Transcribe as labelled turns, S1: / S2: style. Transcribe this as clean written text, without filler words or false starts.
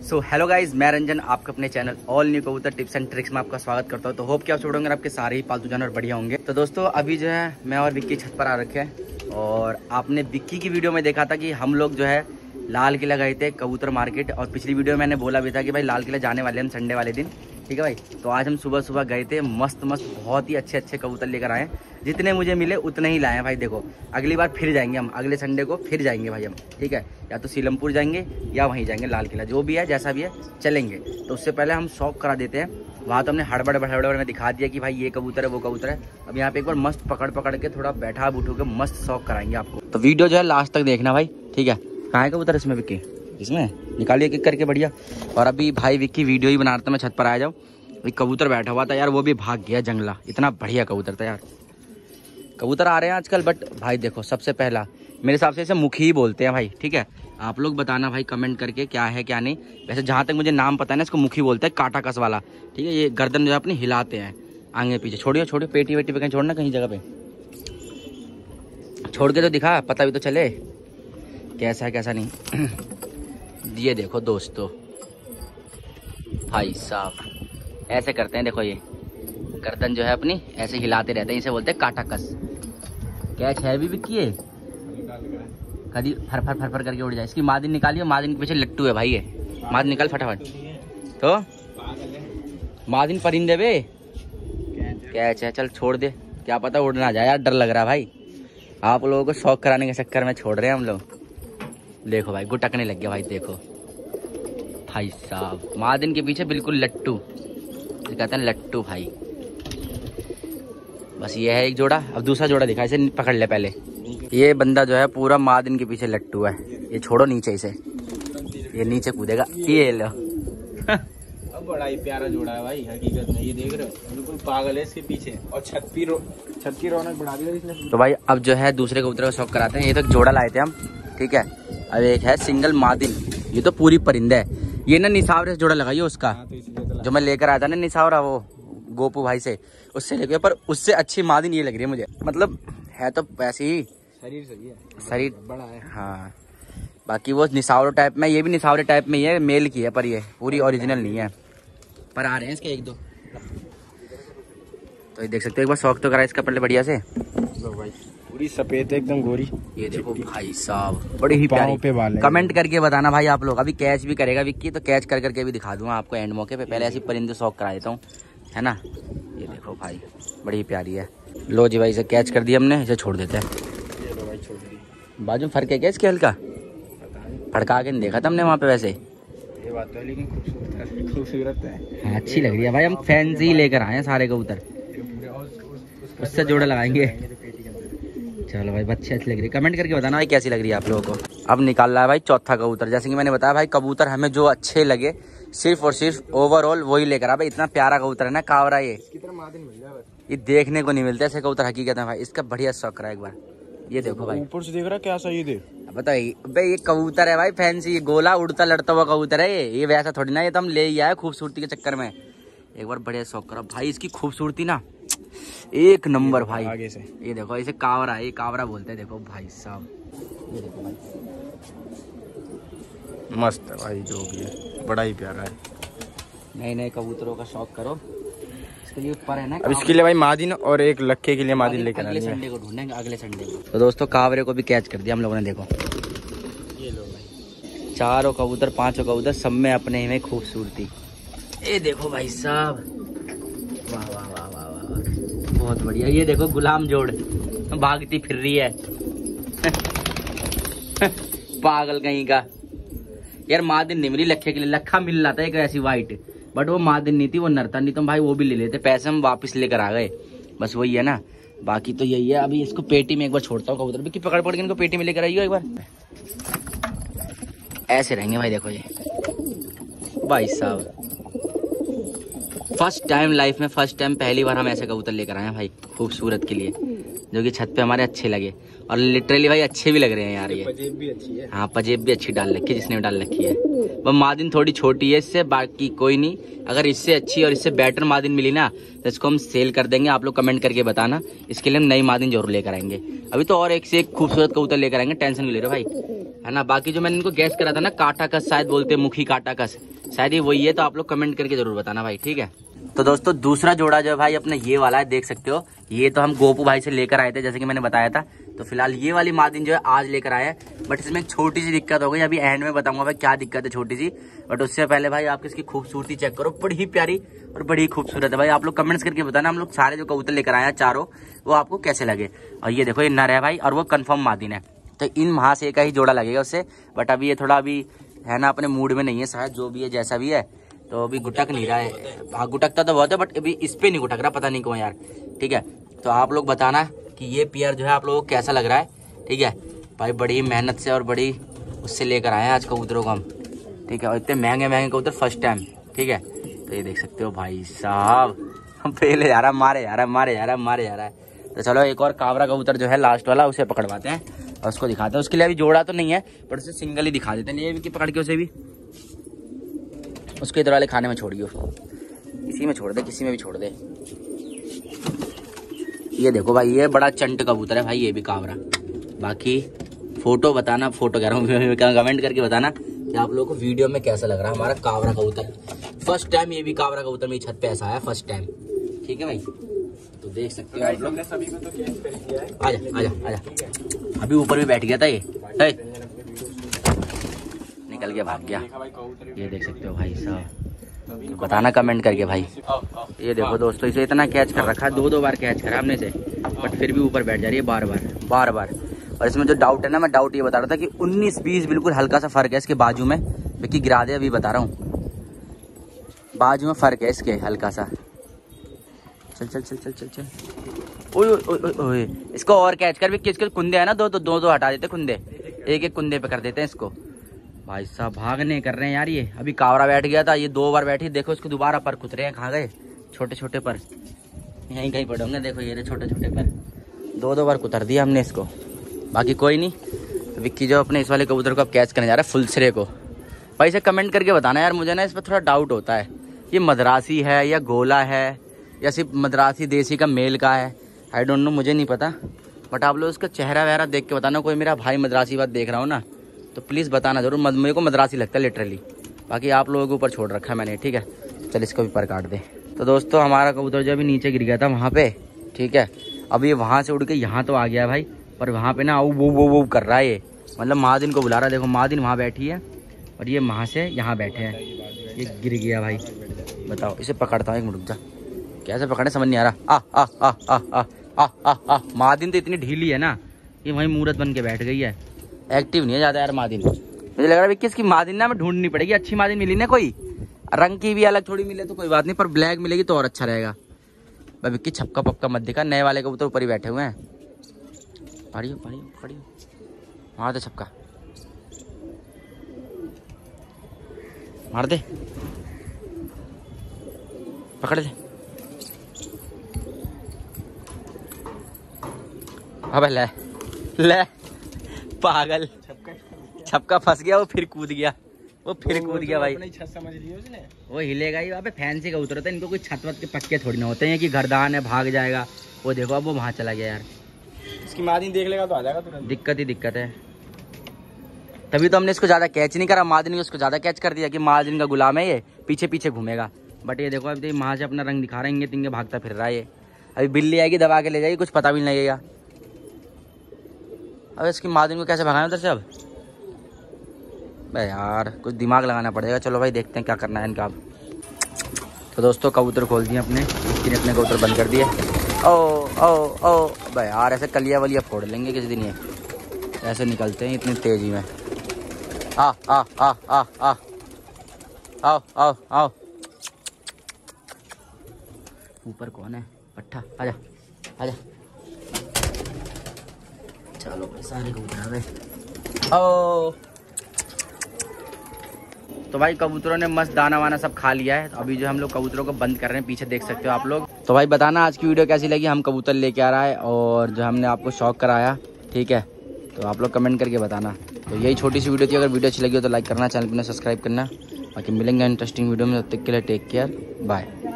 S1: So hello guys, मैं रंजन आपका अपने चैनल ऑल न्यू कबूतर टिप्स एंड ट्रिक्स में आपका स्वागत करता हूं। तो होप कि आप छोड़ोगे आपके सारे ही पालतू जानवर बढ़िया होंगे। तो दोस्तों अभी जो है मैं और विक्की छत पर आ रखे हैं और आपने विक्की की वीडियो में देखा था कि हम लोग जो है लाल किला गए थे कबूतर मार्केट। और पिछली वीडियो में मैंने बोला भी था कि भाई लाल किला जाने वाले हम संडे वाले दिन, ठीक है भाई। तो आज हम सुबह सुबह गए थे, मस्त बहुत ही अच्छे कबूतर लेकर आए। जितने मुझे मिले उतने ही लाए हैं भाई। देखो अगली बार फिर जाएंगे हम, अगले संडे को फिर जाएंगे भाई हम, ठीक है। या तो सीलमपुर जाएंगे या वहीं जाएंगे लाल किला, जो भी है जैसा भी है चलेंगे। तो उससे पहले हम शौक करा देते हैं। वहाँ तो हमने हड़बड़ में दिखा दिया कि भाई ये कबूतर है वो कबूतर है। अब यहाँ पे एक बार मस्त पकड़ के थोड़ा बैठा बूठू के मस्त शौक कराएंगे आपको। तो वीडियो जो है लास्ट तक देखना भाई, ठीक है। कहाँ है कबूतर इसमें विक्की? इसमें निकालिए किक करके बढ़िया। और अभी भाई विक्की वीडियो ही बना रहा था, मैं छत पर आ जाऊँ। एक कबूतर बैठा हुआ था यार, वो भी भाग गया जंगला। इतना बढ़िया कबूतर था यार। कबूतर आ रहे हैं आजकल, बट भाई देखो सबसे पहला मेरे हिसाब से इसे मुखी ही बोलते हैं भाई, ठीक है। आप लोग बताना भाई कमेंट करके क्या है क्या नहीं। वैसे जहाँ तक मुझे नाम पता है ना, इसको मुखी बोलते हैं, काटा कस वाला, ठीक है। ये गर्दन जो है अपनी हिलाते हैं आगे पीछे। छोड़िए पेटी वेटी पे कहीं छोड़ना, कहीं जगह पे छोड़ के तो दिखा, पता भी तो चले कैसा है कैसा नहीं। ये देखो दोस्तों भाई साहब ऐसे करते हैं, देखो ये गर्दन जो है अपनी ऐसे हिलाते रहते हैं, इसे बोलते हैं काटा कस। कैच है भी विक्की है, कभी फर करके उड़ जाए। इसकी मादिन निकालिए, मादिन के पीछे लट्टू है भाई। ये मादिन निकाल फटाफट। तो मादिन परिंदे बे कैच है, चल छोड़ दे, क्या पता उड़ ना जाए यार, डर लग रहा है भाई। आप लोगों को शौक कराने के चक्कर में छोड़ रहे हैं हम लोग। देखो भाई गुटकने लग गया भाई, देखो भाई साहब मादिन के पीछे बिल्कुल लट्टू, कहते हैं लट्टू भाई। बस ये है एक जोड़ा। अब दूसरा जोड़ा दिखा, इसे पकड़ ले पहले। ये बंदा जो है पूरा मादिन के पीछे लट्टू है। ये छोड़ो नीचे इसे, ये नीचे कूदेगा। ये लो
S2: अब बड़ा ही प्यारा जोड़ा है भाई हकीकत में। ये देख रहे हो बिल्कुल पागल है इसके पीछे, और छत की रौनक बढ़ा दी इसने।
S1: तो भाई अब जो है दूसरे कबूतर का शौक कराते हैं। ये तो जोड़ा लाए थे हम, ठीक है। अब एक है सिंगल मादिन, ये तो पूरी परिंदा है। ये ना निसावरे से जोड़ा लगाइए उसका, जो मैं लेकर आया था ना निसावरा, वो गोपू भाई से, उससे लेके। पर उससे अच्छी मादिन ये लग रही है मुझे, मतलब है तो वैसे ही
S2: शरीर सही है,
S1: शरीर
S2: बड़ा है।
S1: हाँ, बाकी वो निसावरे टाइप में, ये भी निसावरे टाइप में ही है, मेल की है, पर ये पूरी ओरिजिनल नहीं है। पर आ रहे हैं इसके एक दो। तो ये देख सकते हो, एक बार शौक तो करा इसका पहले बढ़िया से।
S2: भाई पूरी सफेद एकदम गोरी।
S1: ये देखो भाई साहब बड़ी ही प्यारी।
S2: पे बाल है।
S1: कमेंट करके बताना भाई आप लोग। अभी कैच भी करेगा विक्की, तो कैच करके भी दिखा दूंगा आपको एंड मौके पे। पहले ऐसी परिंदे शौक करा देता हूँ, है ना। ये देखो भाई बड़ी ही प्यारी है। लो जी भाई, इसे कैच कर दिया हमने, इसे छोड़ देते हैं।
S2: ये लो भाई छोड़ दी।
S1: बाजू में फर्क है क्या इसके हल्का? फड़का के नहीं देखा था हमने वहाँ पे। वैसे
S2: ये बात तो है, लेकिन खूबसूरत है।
S1: हाँ अच्छी लग रही है भाई। हम फैंसी ही लेकर आए हैं सारे कबूतर, उससे जोड़ा लगाएंगे। चलो भाई अच्छी लग रही है। कमेंट करके बताना भाई कैसी लग रही है आप लोगों को। अब निकाल रहा है भाई चौथा कबूतर। जैसे कि मैंने बताया भाई, कबूतर हमें जो अच्छे लगे सिर्फ और सिर्फ ओवरऑल वही लेकर आ भाई। इतना प्यारा कबूतर है ना कावरा, ये देखने को नहीं मिलता ऐसे कबूतर हकीकत है भाई। इसका बढ़िया शौक करा एक बार। ये देखो भाई
S2: ऊपर से देख रहा क्या सही देख।
S1: बताइए भाई, ये कबूतर है भाई फैंसी, गोला उड़ता लड़ता हुआ कबूतर है ये वैसा थोड़ी ना। ये तो हम ले ही आए खूबसूरती के चक्कर में। एक बार बढ़िया शौक करा भाई। इसकी खूबसूरती ना एक नंबर भाई।
S2: आगे से
S1: ये देखो, इसे कावरा, ये कावरा बोलते हैं। देखो भाई साहब, ये देखो भाई
S2: मस्त है भाई, जो भी है बड़ा ही प्यारा है।
S1: नए कबूतरों का शौक करो। इसके लिए ऊपर है ना,
S2: अब इसके लिए भाई मादिन और एक लक्के के लिए मादिन लेकर
S1: अगले संडे को ढूंढेंगे, अगले संडे को। तो दोस्तों कावरे को भी कैच कर दिया हम लोगों ने। देखो
S2: ये लो भाई,
S1: चारों कबूतर पांचों कबूतर सब में अपने में खूबसूरती। ये देखो भाई साहब, वाह वाह वाह वाह वाह, बहुत बढ़िया। ये देखो गुलाम जोड़ भागती फिर रही है। पागल कहीं का यार। मादिन नहीं मिली लखे के लिए, लखा मिल रहा था एक ऐसी वाइट, बट वो मादिन नहीं थी, वो नरता। नहीं तो भाई वो भी ले लेते, पैसे हम वापस लेकर आ गए। बस वही है ना, बाकी तो यही है। अभी इसको पेटी में एक बार छोड़ता हूँ कबूतर भी, पकड़ के इनको पेटी में लेकर आइयो एक बार। ऐसे रहेंगे भाई। देखो ये भाई साहब फर्स्ट टाइम लाइफ में, फर्स्ट टाइम पहली बार हम ऐसे कबूतर लेकर आए हैं भाई, खूबसूरत के लिए, जो कि छत पे हमारे अच्छे लगे। और लिटरली भाई अच्छे भी लग रहे हैं यार। ये
S2: पजेब भी अच्छी है।
S1: हाँ पजेब भी अच्छी डाल रखी है, जिसने भी डाल रखी है। वह मादिन थोड़ी छोटी है इससे, बाकी कोई नहीं। अगर इससे अच्छी और इससे बेटर मादिन मिली ना, तो इसको हम सेल कर देंगे। आप लोग कमेंट करके बताना, इसके लिए हम नई मादिन जरूर लेकर आएंगे। अभी तो और एक से एक खूबसूरत कबूतर लेकर आएंगे, टेंशन नहीं ले रहे भाई। है ना। बाकी जो मैंने इनको गैस करा था ना, काटा कस शायद बोलते हैं, मुखी काटा कस, शायद ये वही है। तो आप लोग कमेंट करके जरूर बताना भाई, ठीक है। तो दोस्तों दूसरा जोड़ा जो है भाई अपना ये वाला है, देख सकते हो। ये तो हम गोपू भाई से लेकर आए थे, जैसे कि मैंने बताया था। तो फिलहाल ये वाली मादिन जो है आज लेकर आए हैं, बट इसमें एक छोटी सी दिक्कत हो गई। अभी एंड में बताऊंगा भाई क्या दिक्कत है छोटी सी, बट उससे पहले भाई आप इसकी खूबसूरती चेक करो, बड़ी ही प्यारी और बड़ी ही खूबसूरत है भाई। आप लोग कमेंट्स करके बताना हम लोग सारे जो कबूतर लेकर आए हैं चारों, वो आपको कैसे लगे। और ये देखो ये नर है भाई, और वो कन्फर्म मादिन है। तो इन वहां से एक ही जोड़ा लगेगा उससे, बट अभी ये थोड़ा अभी है ना अपने मूड में नहीं है शायद, जो भी है जैसा भी है। तो अभी गुटक नहीं रहा है, हाँ गुटकता तो बहुत है, बट अभी इस पे नहीं गुटक रहा, पता नहीं क्यों यार, ठीक है। तो आप लोग बताना कि ये पेयर जो है आप लोगों को कैसा लग रहा है, ठीक है भाई। बड़ी मेहनत से और बड़ी उससे लेकर आए हैं आज कबूतरों को हम, ठीक है। और इतने महंगे महंगे कबूतर फर्स्ट टाइम, ठीक है। तो ये देख सकते हो भाई साहब, हम पहले जा रहा मारे जा रहा है। तो चलो एक और कावरा कबूतर जो है लास्ट वाला, उसे पकड़वाते हैं और उसको दिखाते हैं। उसके लिए अभी जोड़ा तो नहीं है, पर उसे सिंगल ही दिखा देते हैं। ये भी पकड़ के उसे भी उसको इधर वाले खाने में छोड़ियो, इसी में छोड़ दे, किसी में भी छोड़ दे। ये देखो भाई, ये बड़ा चंट कबूतर है भाई, ये भी कावरा। बाकी फोटो बताना, फोटो कह रहा हूँ कमेंट करके बताना कि आप लोगों को वीडियो में कैसा लग रहा है हमारा कावरा कबूतर। फर्स्ट टाइम ये भी कावरा कबूतर मेरी छत पे ऐसा आया, फर्स्ट टाइम, ठीक है भाई। तो देख सकते हो आप लोग। आजा अभी ऊपर भी बैठ गया था ये, निकल के भाग गया। ये देख सकते हो भाई साहब, बताना कमेंट करके भाई। ये देखो दोस्तों, इसे इतना कैच कर रखा है, 2 बार कैच करा हमने से, बट फिर भी ऊपर बैठ जा रही है बार बार। और इसमें जो डाउट है ना, मैं डाउट ये बता रहा था कि 19-20 बिल्कुल हल्का सा फर्क है इसके बाजू में। विक्की गिरा दे, अभी बता रहा हूँ, बाजू में फर्क है इसके हल्का सा। चल ओए इसको और कैच कर विक्की। इसके कुंदे है ना दो हटा देते कुंदे, एक कुंदे पे कर देते हैं इसको। भाई साहब भागने कर रहे हैं यार ये। अभी कावरा बैठ गया था, ये 2 बार बैठी, देखो इसको दोबारा पर कुतरे हैं, कहाँ गए छोटे छोटे पर, यहीं कहीं पड़े होंगे। देखो ये छोटे छोटे पर 2 बार कुतर दिया हमने इसको। बाकी कोई नहीं, विक्की जो अपने इस वाले कबूतर को अब कैच करने जा रहा है, फुल सिरे को। भाई इसे कमेंट करके बताना यार, मुझे ना इस पर थोड़ा डाउट होता है, ये मद्रासी है या गोला है या सिर्फ मद्रासी देसी का मेल का है, आई डोंट नो, मुझे नहीं पता। बट आप लोग उसका चेहरा वहरा देख के बताना। कोई मेरा भाई मद्रासी बात देख रहा हो ना, तो प्लीज़ बताना जरूर। मेरे को मद्रासी लगता है लिटरली। बाकी आप लोगों के ऊपर छोड़ रखा है मैंने, ठीक है। चल इसको भी पर काट दे। तो दोस्तों हमारा कबूतर जो अभी नीचे गिर गया था वहाँ पे, ठीक है, अब ये वहाँ से उड़ के यहाँ तो आ गया भाई, पर वहाँ पे ना वो कर रहा है ये, मतलब मादिन को बुला रहा है। देखो मादिन वहाँ बैठी है और ये वहाँ से यहाँ बैठे हैं, ये गिर गया भाई। बताओ, इसे पकड़ता हूँ, एक मिनट रुक जा, कैसे पकड़े समझ नहीं आ रहा। मादिन तो इतनी ढीली है ना, ये वहीं मूर्त बन के बैठ गई है, एक्टिव नहीं है ज्यादा यार मादिन। मुझे लग रहा है कि इसकी मादिन ना हमें ढूंढनी पड़ेगी, अच्छी मादिन मिली ना, कोई रंग की भी अलग थोड़ी मिले तो कोई बात नहीं, पर ब्लैक मिलेगी तो और अच्छा रहेगा। भाई विक्की छपका पक्का मत दिखा, नए वाले कबूतर ऊपर ही बैठे हुए हैं। पढ़ियो मार दे छपका, मार दे, पकड़ दे। अबे ले पागल, छपका फंस गया, वो फिर कूद गया भाई।
S2: छत समझ लिया उसने,
S1: वो हिलेगा ही। वहाँ पे फैंसी कबूतर होता है, इनको कोई छत वत के पक्के थोड़ी ना होते हैं कि घरदान है भाग जाएगा। वो देखो अब वो वहाँ चला गया यार,
S2: इसकी मादिन देख लेगा तो आ जाएगा तुरंत।
S1: दिक्कत है, तभी तो हमने इसको ज्यादा कैच नहीं करा। मादिन ने उसको ज्यादा कैच कर दिया कि मादिन का गुलाम है, ये पीछे पीछे घूमेगा। बट ये देखो अभी वहाँ से अपना रंग दिखा रहे हैं, तिंगे भागता फिर रहा है ये। अभी बिल्ली आएगी दबा के ले जाएगी, कुछ पता भी नहीं लगेगा। अब इसकी मादिन को कैसे भगाना उधर से अब? भाई यार कुछ दिमाग लगाना पड़ेगा। चलो भाई देखते हैं क्या करना है इनका अब। तो दोस्तों कबूतर खोल दिए अपने कबूतर बंद कर दिए। ओ भाई यार ऐसे कलिया वलिया फोड़ लेंगे किसी दिन, ये ऐसे निकलते हैं इतनी तेजी में। आओ ऊपर कौन है? पट्टा, आजा। चलो भाई सारे कबूतर आ गए। तो भाई कबूतरों ने मस्त दाना वाना सब खा लिया है। अभी जो हम लोग कबूतरों को बंद कर रहे हैं, पीछे देख सकते हो आप लोग। तो भाई बताना आज की वीडियो कैसी लगी, हम कबूतर लेके आ रहा है और जो हमने आपको शौक कराया, ठीक है। तो आप लोग कमेंट करके बताना। तो यही छोटी सी वीडियो थी, अगर वीडियो अच्छी लगी हो तो लाइक करना, चैनल को सब्सक्राइब करना। बाकी मिलेंगे इंटरेस्टिंग वीडियो में, तब तक के लिए टेक केयर, बाय।